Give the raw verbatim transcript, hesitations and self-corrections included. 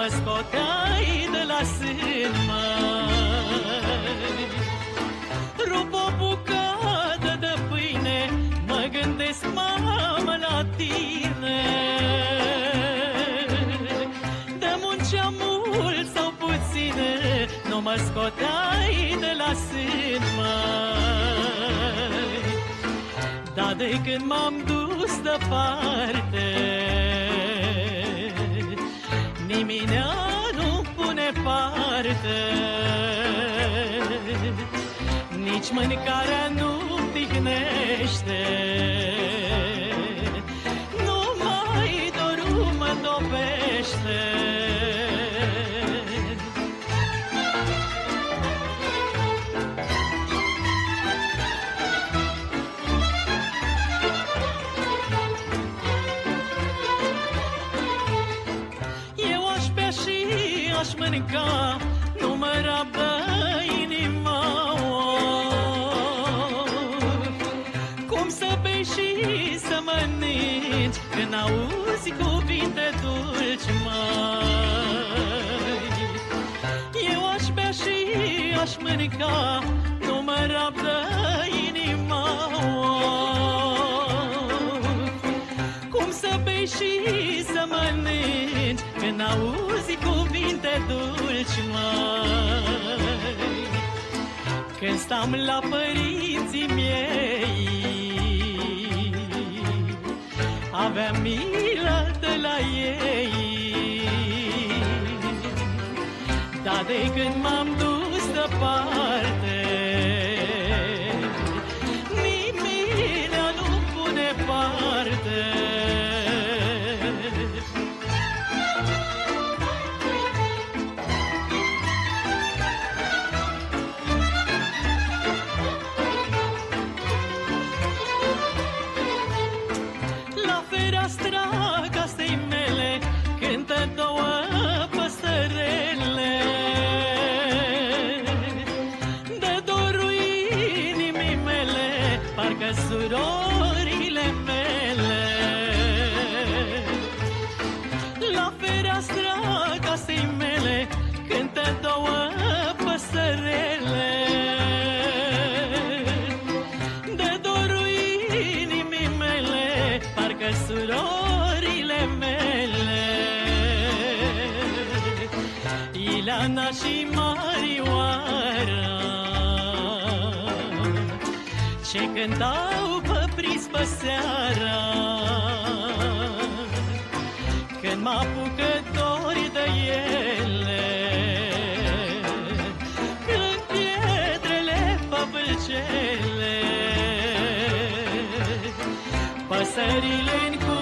mă scoteai de la sân, măi. Rup o bucată de pâine, mă gândesc, mamă, la tine. De muncea mult sau puține, nu mă scoteai de la sân, măi. Dar de când m-am dus departe, nimeni nu pune parte, nici mâncarea nu ticnește, numai dorul mă topește. Aș mânca, nu mă rabdă inima. Cum să bei și să mănânci când auzi cuvinte dulci, măi. Eu aș bea și aș mânca, nu mă rabdă inima. Cum să bei și să mănânci când auzi cuvinte dulci, măi. Când stam la părinții mei, aveam milă de la ei. Dar de când m-am dus departe, nimeni nu pune parte. Fereastra casei mele cântă două păsărele, de dorul inimii mele, parcă surorile mele. La fereastra casei mele cântă două păsărele, de dorul inimii mele, parcă surorile mele. Ileana și Marioara, ce cântau pe prispă seara, când mă apucă dori de ele, când pietrele pe vâlcele, păsările în